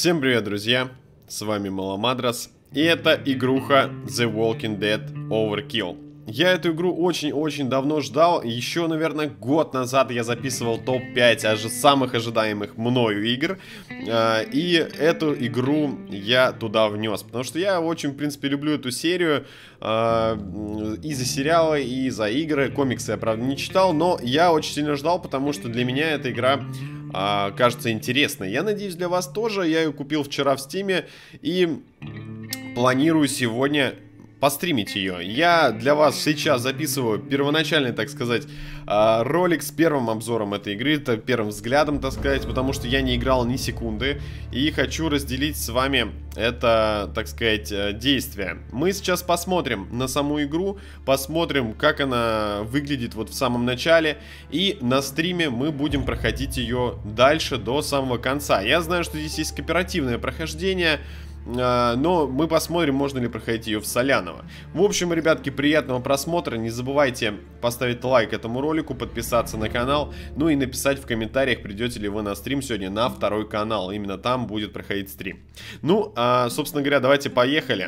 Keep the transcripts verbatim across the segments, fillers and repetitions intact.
Всем привет, друзья! С вами Маламадрос, и это игруха The Walking Dead Overkill. Я эту игру очень-очень давно ждал, еще, наверное, год назад я записывал топ пять аж самых ожидаемых мною игр, и эту игру я туда внес, потому что я очень, в принципе, люблю эту серию, и за сериалы, и за игры. Комиксы я, правда, не читал, но я очень сильно ждал, потому что для меня эта игра кажется интересной. Я надеюсь, для вас тоже. Я ее купил вчера в Стиме и планирую сегодня постримить ее. Я для вас сейчас записываю первоначальный, так сказать, ролик с первым обзором этой игры, это первым взглядом, так сказать, потому что я не играл ни секунды и хочу разделить с вами это, так сказать, действие. Мы сейчас посмотрим на саму игру, посмотрим, как она выглядит вот в самом начале, и на стриме мы будем проходить ее дальше до самого конца. Я знаю, что здесь есть кооперативное прохождение, но мы посмотрим, можно ли проходить ее в Соляново. В общем, ребятки, приятного просмотра. Не забывайте поставить лайк этому ролику, подписаться на канал, ну и написать в комментариях, придете ли вы на стрим сегодня на второй канал. Именно там будет проходить стрим. Ну, а, собственно говоря, давайте поехали.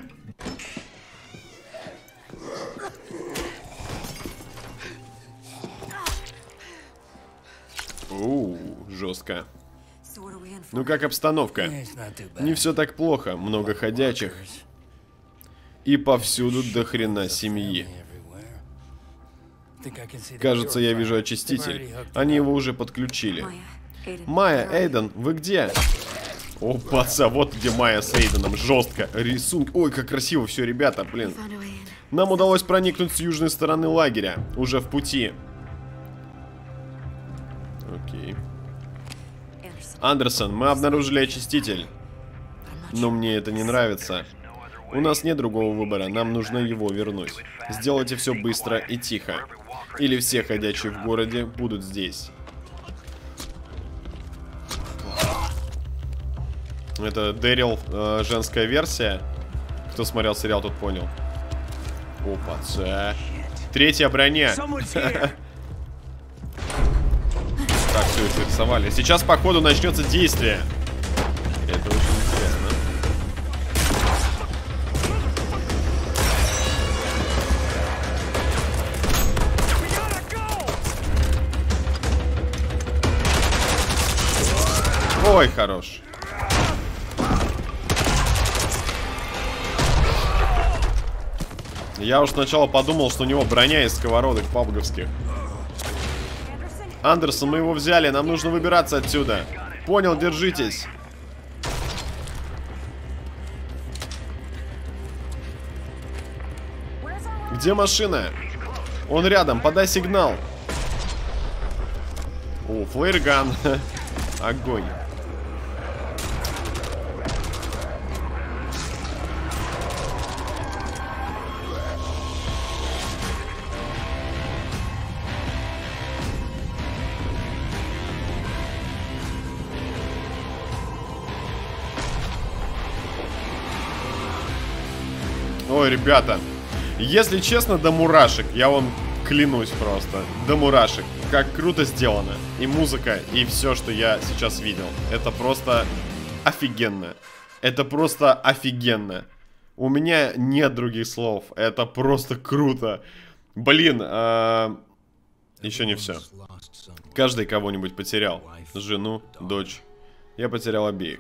Оу, жестко. Ну как обстановка? Не все так плохо, много ходячих. И повсюду до хрена семьи. Кажется, я вижу очиститель. Они его уже подключили. Майя, Эйден, вы где? О, паца, вот где Майя с Эйденом. Жестко. Рисунок. Ой, как красиво все, ребята, блин. Нам удалось проникнуть с южной стороны лагеря. Уже в пути. Окей. Андерсон, мы обнаружили очиститель. Но мне это не нравится. У нас нет другого выбора, нам нужно его вернуть. Сделайте все быстро и тихо. Или все ходячие в городе будут здесь. Это Дэрил, э, женская версия. Кто смотрел сериал, тот понял. Опа, ца. Третья броня. Так, все, их нарисовали. Сейчас, походу, начнется действие. Это очень интересно. Ой, хорош. Я уж сначала подумал, что у него броня из сковородок пабговских. Андерсон, мы его взяли, нам нужно выбираться отсюда. Понял, держитесь. Где машина? Он рядом, подай сигнал. О, флейтган. Огонь. Ой, ребята, если честно, до мурашек, я вам клянусь просто, до мурашек, как круто сделано, и музыка, и все, что я сейчас видел, это просто офигенно, это просто офигенно, у меня нет других слов, это просто круто, блин, а... еще не все, каждый кого-нибудь потерял, жену, дочь, я потерял обеих.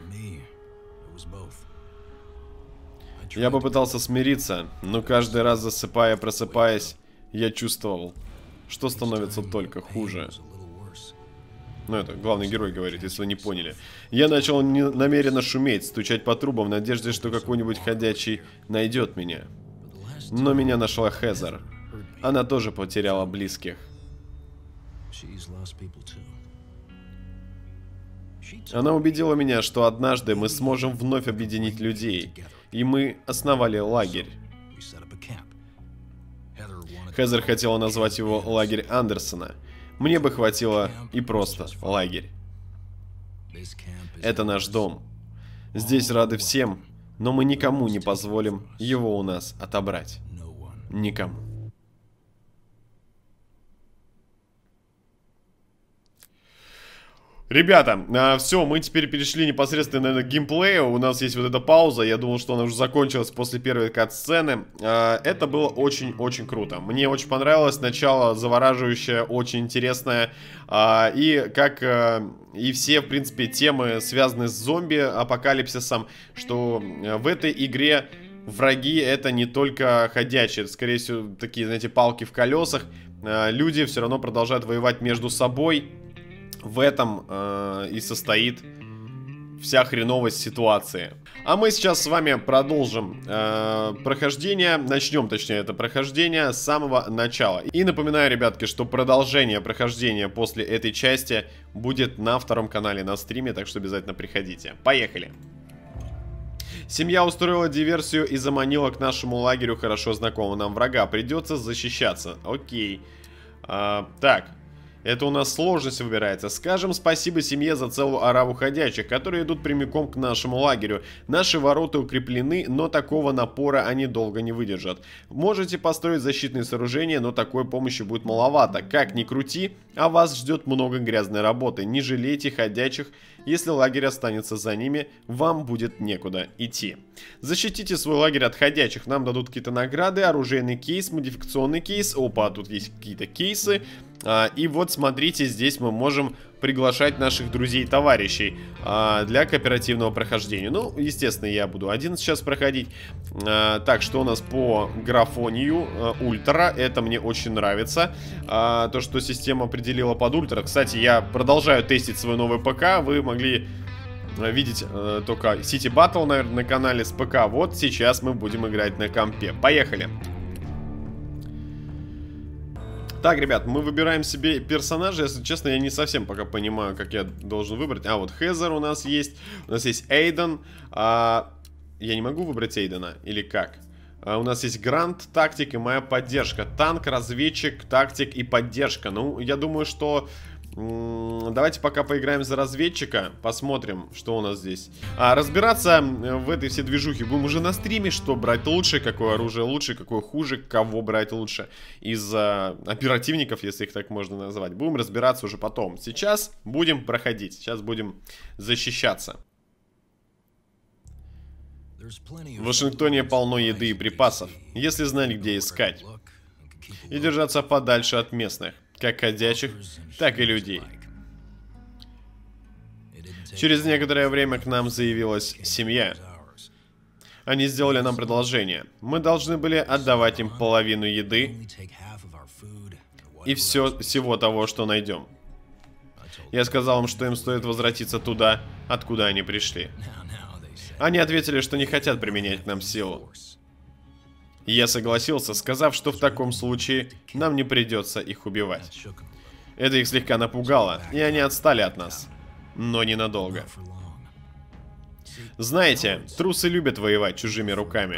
Я попытался смириться, но каждый раз засыпая, просыпаясь, я чувствовал, что становится только хуже. Ну, это главный герой говорит, если вы не поняли. Я начал не намеренно шуметь, стучать по трубам в надежде, что какой-нибудь ходячий найдет меня. Но меня нашла Хезер. Она тоже потеряла близких. Она убедила меня, что однажды мы сможем вновь объединить людей. И мы основали лагерь. Хезер хотела назвать его лагерь Андерсона. Мне бы хватило и просто лагерь. Это наш дом. Здесь рады всем, но мы никому не позволим его у нас отобрать. Никому. Ребята, а, все, мы теперь перешли непосредственно на геймплей. У нас есть вот эта пауза. Я думал, что она уже закончилась после первой кат-сцены. А, это было очень-очень круто. Мне очень понравилось. Начало завораживающее, очень интересное. А, и как а, и все, в принципе, темы, связанные с зомби-апокалипсисом, что в этой игре враги это не только ходячие. Это, скорее всего, такие, знаете, палки в колесах. А, люди все равно продолжают воевать между собой. В этом э, и состоит вся хреновость ситуации. А мы сейчас с вами продолжим э, прохождение. Начнем, точнее, это прохождение с самого начала. И напоминаю, ребятки, что продолжение прохождения после этой части будет на втором канале на стриме. Так что обязательно приходите. Поехали! Семья устроила диверсию и заманила к нашему лагерю хорошо знакомого нам врага. Придется защищаться. Окей. А, так. Это у нас сложность выбирается. Скажем спасибо семье за целую ораву ходячих, которые идут прямиком к нашему лагерю. Наши ворота укреплены, но такого напора они долго не выдержат. Можете построить защитные сооружения, но такой помощи будет маловато. Как ни крути, а вас ждет много грязной работы. Не жалейте ходячих. Если лагерь останется за ними, вам будет некуда идти. Защитите свой лагерь от ходячих. Нам дадут какие-то награды, оружейный кейс, модификационный кейс. Опа, тут есть какие-то кейсы. А, и вот смотрите, здесь мы можем приглашать наших друзей и товарищей а, для кооперативного прохождения. Ну, естественно, я буду один сейчас проходить. А, так, что у нас по графонию? А, ультра, это мне очень нравится. А, то, что система определила под ультра. Кстати, я продолжаю тестить свой новый ПК. Вы могли видеть э, только City Battle, наверное, на канале с ПК. Вот сейчас мы будем играть на компе. Поехали! Так, ребят, мы выбираем себе персонажа. Если честно, я не совсем пока понимаю, как я должен выбрать. А, вот Хезер у нас есть. У нас есть Эйден. А, я не могу выбрать Эйдена? Или как? А, у нас есть Грант, тактик и моя поддержка. Танк, разведчик, тактик и поддержка. Ну, я думаю, что... Давайте пока поиграем за разведчика. Посмотрим, что у нас здесь. А разбираться в этой всей движухе будем уже на стриме. Что брать лучше, какое оружие лучше, какое хуже, кого брать лучше из а, оперативников, если их так можно назвать. Будем разбираться уже потом. Сейчас будем проходить. Сейчас будем защищаться. В Вашингтоне полно еды и припасов, если знали, где искать. И держаться подальше от местных. Как ходячих, так и людей. Через некоторое время к нам заявилась семья. Они сделали нам предложение. Мы должны были отдавать им половину еды и все, всего того, что найдем. Я сказал им, что им стоит возвратиться туда, откуда они пришли. Они ответили, что не хотят применять к нам силу. Я согласился, сказав, что в таком случае нам не придется их убивать. Это их слегка напугало, и они отстали от нас. Но ненадолго. Знаете, трусы любят воевать чужими руками.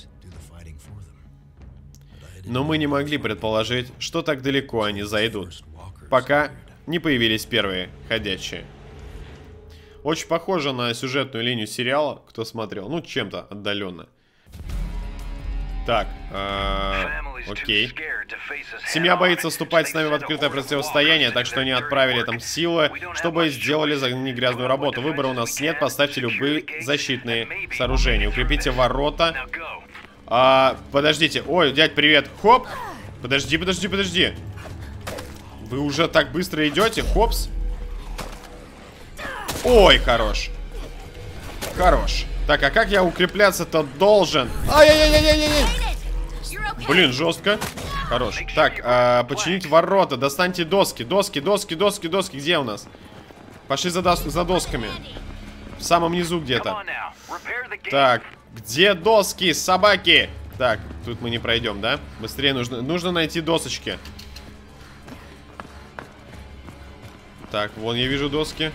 Но мы не могли предположить, что так далеко они зайдут, пока не появились первые ходячие. Очень похоже на сюжетную линию сериала, кто смотрел, ну чем-то отдаленно. Так, э, окей. Семья боится вступать с нами в открытое противостояние, так что они отправили там силы, чтобы сделали за них грязную работу. Выбора у нас нет, поставьте любые защитные сооружения. Укрепите ворота. А, подождите, ой, дядь, привет. Хоп! Подожди, подожди, подожди. Вы уже так быстро идете? Хопс. Ой, хорош. Хорош. Так, а как я укрепляться-то должен? Ай-яй-яй-яй-яй-яй! Блин, жестко. Хорош. Так, а, починить ворота. Достаньте доски. Доски, доски, доски, доски. Где у нас? Пошли за, дос за досками. В самом низу где-то. Так, где доски, собаки? Так, тут мы не пройдем, да? Быстрее нужно, нужно найти досочки. Так, вон я вижу доски.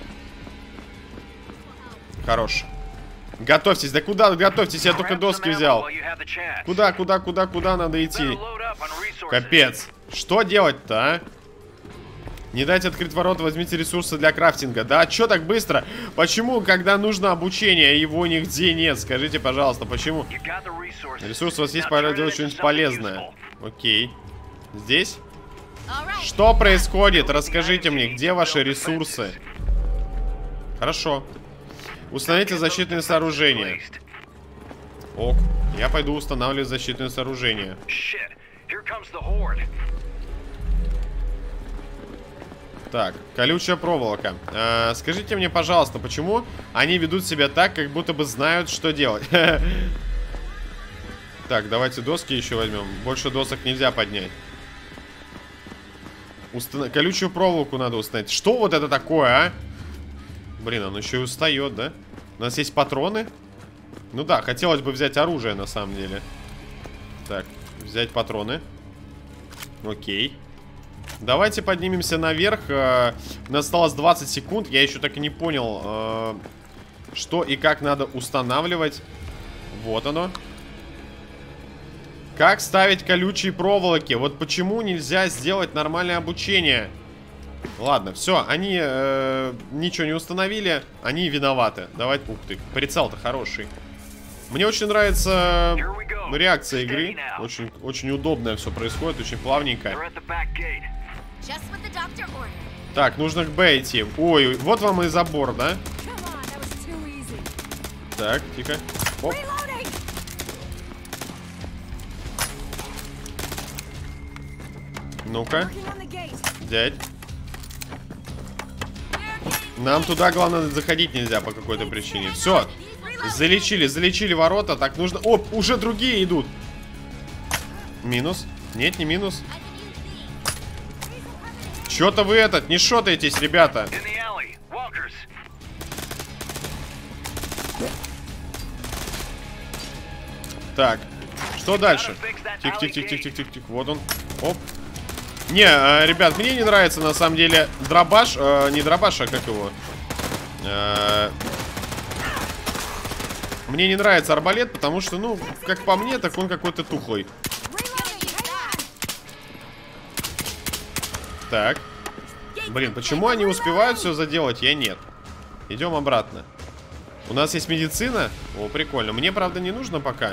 Хорош. Готовьтесь, да куда готовьтесь, я только доски взял. Куда, куда, куда, куда надо идти? Капец. Что делать-то, а? Не дайте открыть ворота, возьмите ресурсы для крафтинга. Да, чё так быстро? Почему, когда нужно обучение, его нигде нет? Скажите, пожалуйста, почему? Ресурс у вас есть, пора делать что-нибудь полезное. Окей. Здесь? Что происходит? Расскажите мне, где ваши ресурсы? Хорошо. Установите защитные сооружения. Ок. Я пойду устанавливать защитные сооружения. Так, колючая проволока. А, скажите мне, пожалуйста, почему они ведут себя так, как будто бы знают, что делать? Так, давайте доски еще возьмем. Больше досок нельзя поднять. Устан... Колючую проволоку надо установить. Что вот это такое, а? Блин, он еще и устает, да? У нас есть патроны. Ну да, хотелось бы взять оружие, на самом деле. Так, взять патроны. Окей. Давайте поднимемся наверх. У нас осталось двадцать секунд. Я еще так и не понял, что и как надо устанавливать. Вот оно. Как ставить колючие проволоки? Вот почему нельзя сделать нормальное обучение? Ладно, все, они э, ничего не установили. Они виноваты. Давай, ух ты, прицел-то хороший. Мне очень нравится реакция игры. Очень, очень удобно все происходит, очень плавненько. Так, нужно к Б идти. Ой, вот вам и забор, да? Так, тихо. Оп. Ну-ка. Дядь. Нам туда, главное, заходить нельзя по какой-то причине. Все. Залечили, залечили ворота. Так, нужно... Оп, уже другие идут. Минус. Нет, не минус. Чё-то вы этот, не шотаетесь, ребята. Так, что дальше? Тихо-тихо-тихо-тихо-тихо. Вот он. Оп. Не, э, ребят, мне не нравится на самом деле дробаш. Э, не дробаш, а как его? Э, мне не нравится арбалет, потому что, ну, как по мне, так он какой-то тухлый. Так. Блин, почему они успевают все заделать, я нет. Идем обратно. У нас есть медицина. О, прикольно. Мне, правда, не нужно пока.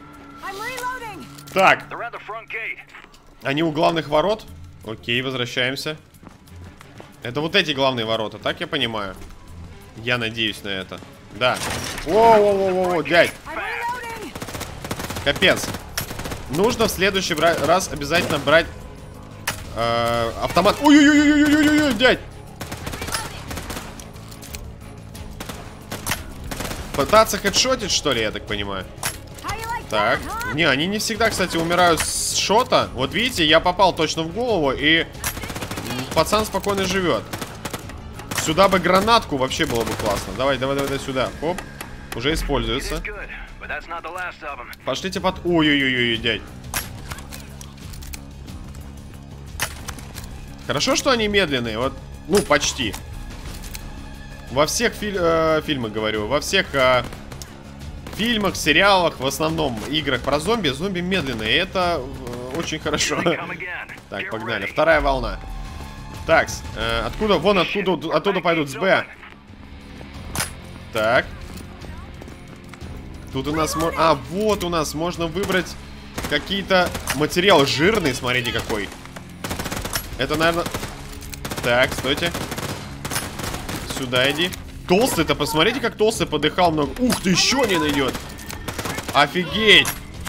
Так. Они у главных ворот. Окей, возвращаемся. Это вот эти главные ворота, так я понимаю. Я надеюсь на это. Да. Воу-воу-воу-воу, дядь. Капец. Нужно в следующий раз обязательно брать э, автомат. Ой-ой-ой-ой-ой-ой-ой, дядь. Пытаться хедшотить, что ли, я так понимаю. Так. Не, они не всегда, кстати, умирают с шота. Вот видите, я попал точно в голову, и пацан спокойно живет. Сюда бы гранатку, вообще было бы классно. Давай, давай, давай, сюда. Оп. Уже используется. Пошлите под... Ой-ой-ой-ой, дядь. Хорошо, что они медленные. Вот, ну, почти. Во всех филь... э, фильмах, говорю, во всех... Э, фильмах, сериалах, в основном играх про зомби, зомби медленные. И это э, очень хорошо. Так, погнали. Вторая волна. Так, э, откуда? Вон откуда, оттуда пойдут с Б. Так. Тут у нас... А, вот у нас можно выбрать какие-то материалы. Жирный, смотрите какой. Это, наверное... Так, стойте. Сюда иди. Толстый-то, посмотрите, как толстый подыхал много. Ух ты, еще один идет. Офигеть.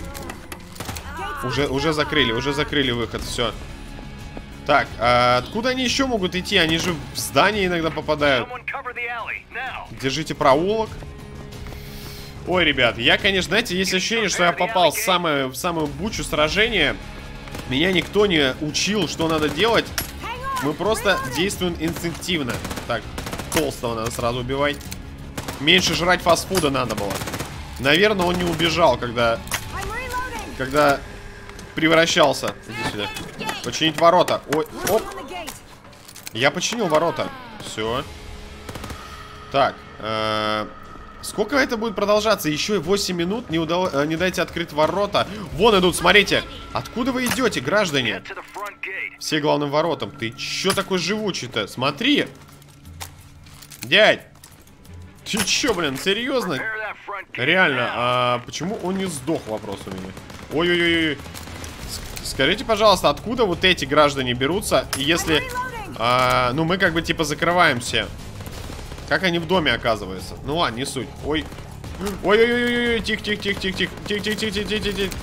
Уже, уже закрыли, уже закрыли выход, все. Так, а откуда они еще могут идти? Они же в здание иногда попадают. Держите проулок. Ой, ребят, я, конечно, знаете, есть ощущение, что я попал в самую, в самую бучу сражения. Меня никто не учил, что надо делать. Мы просто действуем инстинктивно. Так, толстого надо сразу убивать. Меньше жрать фастфуда надо было. Наверное, он не убежал, когда... Когда превращался. Иди сюда. Починить ворота. Ой, оп. Я починил ворота. Все. Так. Э -э сколько это будет продолжаться? Еще и восемь минут. Не, удалось, не дайте открыть ворота. Вон идут, смотрите. Откуда вы идете, граждане? Все главным воротам. Ты че такой живучий-то? Смотри. Дядь. Ты че, блин, серьезно? Реально, а почему он не сдох, вопрос у меня. Ой-ой-ой. Скажите, пожалуйста, откуда вот эти граждане берутся? И если, а, ну, мы как бы типа закрываемся Как они в доме оказываются? Ну ладно, не суть. Ой. Ой-ой-ой-ой, тихо-тихо-тихо-тихо-тихо-тихо-тихо-тихо-тихо.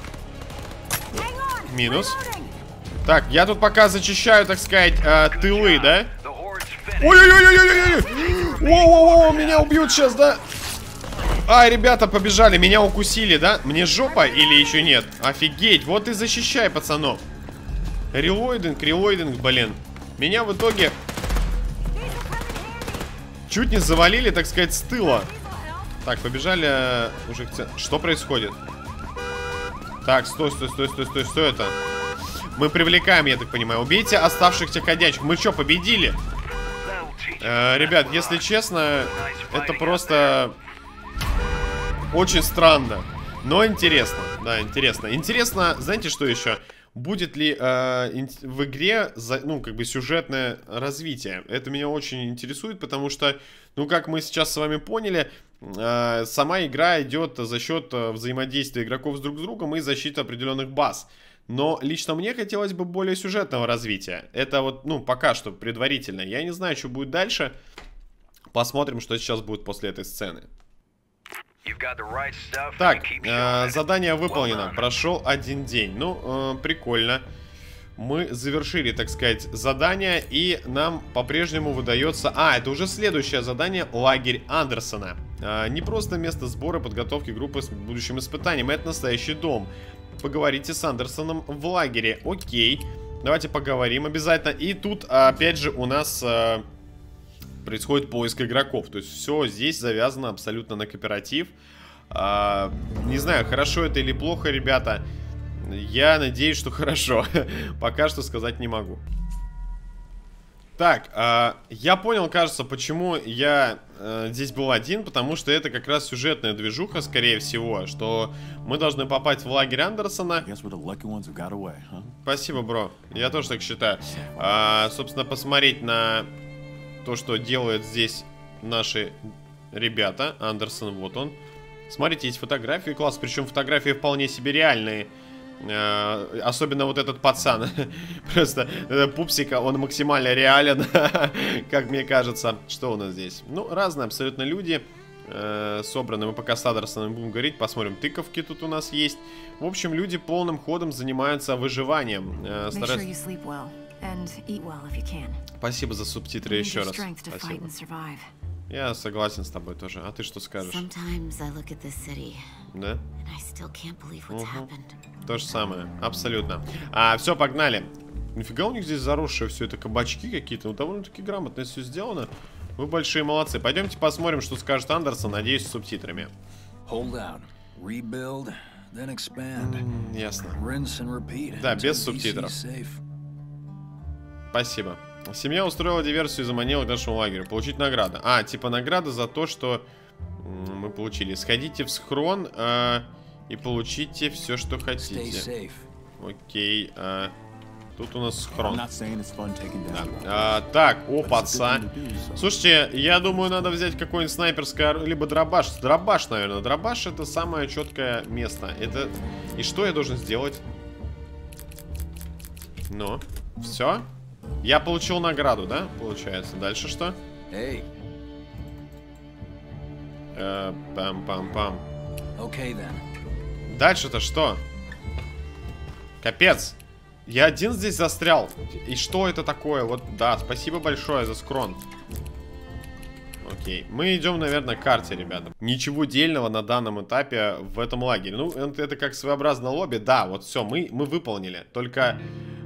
Минус. Так, я тут пока зачищаю, так сказать, э, тылы, да? Ой-ой-ой-ой-ой-ой! Воу-воу-воу, меня убьют сейчас, да? Ай, ребята, побежали, меня укусили, да? Мне жопа или еще нет? Офигеть, вот и защищай, пацанов. Релойдинг, релойдинг, блин. Меня в итоге чуть не завалили, так сказать, с тыла. Так, побежали э, уже... Что происходит? Так, стой, стой, стой, стой, стой, что это? Мы привлекаем, я так понимаю. Убейте оставшихся ходячих. Мы что, победили? Э, ребят, если честно, это просто очень странно. Но интересно. Да, интересно. Интересно, знаете, что еще? Будет ли э, в игре, за, ну, как бы сюжетное развитие? Это меня очень интересует, потому что, ну, как мы сейчас с вами поняли, э, сама игра идет за счет взаимодействия игроков с друг с другом и защиты определенных баз. Но лично мне хотелось бы более сюжетного развития. Это вот, ну, пока что предварительно. Я не знаю, что будет дальше. Посмотрим, что сейчас будет после этой сцены. Так, э, задание выполнено. Прошел один день. Ну, э, прикольно. Мы завершили, так сказать, задание. И нам по-прежнему выдается... А, это уже следующее задание. Лагерь Андерсона. э, Не просто место сбора и подготовки группы с будущим испытанием. Это настоящий дом. Поговорите с Андерсоном в лагере. Окей. Давайте поговорим обязательно. И тут, опять же, у нас... Э, происходит поиск игроков. То есть все здесь завязано абсолютно на кооператив. а, Не знаю, хорошо это или плохо, ребята. Я надеюсь, что хорошо. Пока что сказать не могу. Так, а, я понял, кажется, почему я а, здесь был один. Потому что это как раз сюжетная движуха, скорее всего. Что мы должны попасть в лагерь Андерсона. Спасибо, бро. Я тоже так считаю. а, Собственно, посмотреть на... то, что делают здесь наши ребята. Андерсон, вот он. Смотрите, есть фотографии, класс. Причем фотографии вполне себе реальные. э, Особенно вот этот пацан. Просто э, пупсика, он максимально реален. Как мне кажется. Что у нас здесь? Ну, разные абсолютно люди э, собраны. Мы пока с Андерсоном будем говорить. Посмотрим, тыковки тут у нас есть. В общем, люди полным ходом занимаются выживанием. э, стараются... Спасибо за субтитры еще раз. Спасибо. Я согласен с тобой тоже. А ты что скажешь? Да? Угу. То же самое. Абсолютно. А, все, погнали. Нифига у них здесь заросшие все это кабачки какие-то. Ну, довольно-таки грамотно все сделано. Вы большие молодцы. Пойдемте посмотрим, что скажет Андерсон. Надеюсь, с субтитрами. М, ясно. Да, без субтитров. Спасибо. Семья устроила диверсию и заманила к нашему лагерю. Получить награду. А, типа награда за то, что мы получили. Сходите в схрон э, и получите все, что хотите. Окей. Э, тут у нас схрон. Да. А, так, о, паца. Слушайте, я думаю, надо взять какое-нибудь снайперское, либо дробаш. Дробаш, наверное. Дробаш — это самое четкое место. Это... И что я должен сделать? Ну, все. Я получил награду, да, получается? Дальше что? Эй. Э, пам-пам-пам. Okay, дальше-то что? Капец. Я один здесь застрял. И что это такое? Вот, да, спасибо большое за скрон. Окей. Мы идем, наверное, к карте, ребята. Ничего дельного на данном этапе в этом лагере. Ну, это, это как своеобразное лобби. Да, вот все, мы, мы выполнили. Только...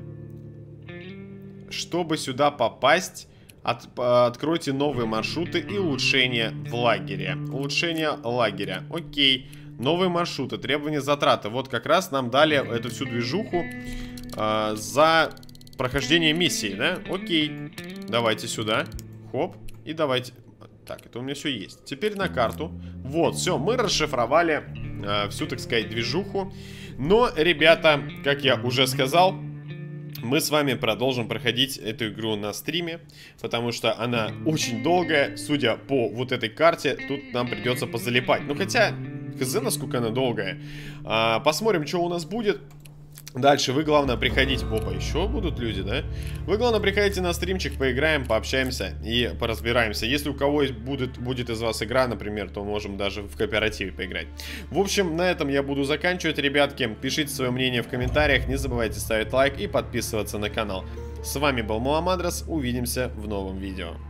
Чтобы сюда попасть, от, откройте новые маршруты и улучшения в лагере. Улучшение лагеря. Окей. Новые маршруты, требования, затраты. Вот как раз нам дали эту всю движуху э, за прохождение миссии, да? Окей. Давайте сюда. Хоп. И давайте... Так, это у меня все есть. Теперь на карту. Вот, все, мы расшифровали э, всю, так сказать, движуху. Но, ребята, как я уже сказал... Мы с вами продолжим проходить эту игру на стриме, потому что она очень долгая. Судя по вот этой карте, тут нам придется позалипать. Ну хотя, хз, насколько она долгая. а, Посмотрим, что у нас будет. Дальше вы, главное, приходите... Опа, еще будут люди, да? Вы, главное, приходите на стримчик, поиграем, пообщаемся и поразбираемся. Если у кого будет, будет из вас игра, например, то можем даже в кооперативе поиграть. В общем, на этом я буду заканчивать, ребятки. Пишите свое мнение в комментариях, не забывайте ставить лайк и подписываться на канал. С вами был Муамадрас, увидимся в новом видео.